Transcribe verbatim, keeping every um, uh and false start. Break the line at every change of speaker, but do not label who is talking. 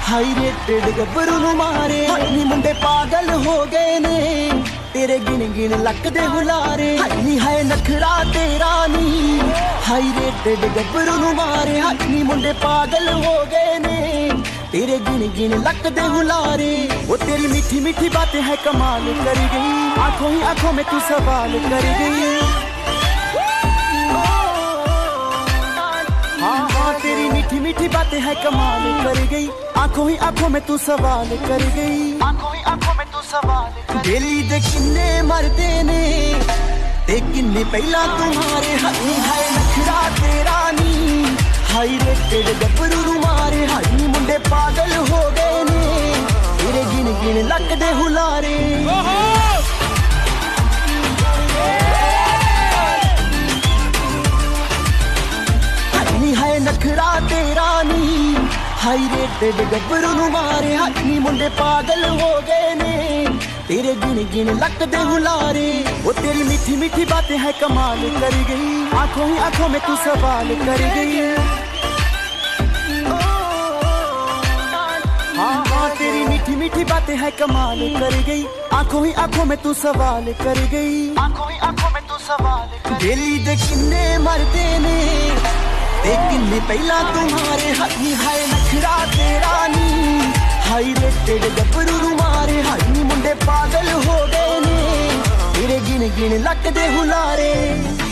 High rated गब्बरू नू मारे नी मुंडे पागल हो गए ने तेरे गिन गिन लक दे हुलारे नी है नखरा तेरा नी हाई रेटेड गब्बरू नू मारे नी मुंडे पागल हो गए ने तेरे गिन गिन लक दे हुलारे वो तेरी मीठी मीठी बातें है कमाल कर गई आंखों ही आंखों में तू सवाल कर गई हाँ हाँ तेरी मीठी मीठी बातें है कमाल कर गई आंखों ही आंखों में तू सवाल कर गई आंखों ही आंखों में तू सवाल दिली दे किन्ने मरदे ने ते किन्ने पहला तुम्हारे हनी है नखरा तेरा नी हाई रेटेड गब्बरू मारे हाई मुंडे पागल हो गए ने तेरे गिन गिन लक दे हुलारे हनी है नखरा तेरा नी हाई रेटेड गब्बरू नू मारे हाई मुंडे पागल हो गए ने तेरे गिन गिन लक दे हुलारे वो तेरी मीठी मीठी बातें है कमाल कर गई आंखों ही आंखों में तू सवाल कर गई हाँ हाँ तेरी मीठी मीठी बातें है कमाल कर गई आंखों ही आंखों में तू सवाल कर गई आंखों ही आंखों में तू सवाल दिली दे किन्ने मरदे ने ते किन्ने पहला तुम्हारे हनी है नखरा तेरा नी हाई रेटेड गब्बरू मारे हाई मुंडे पागल हो गए ने तेरे गिन गिन लक दे हुलारे।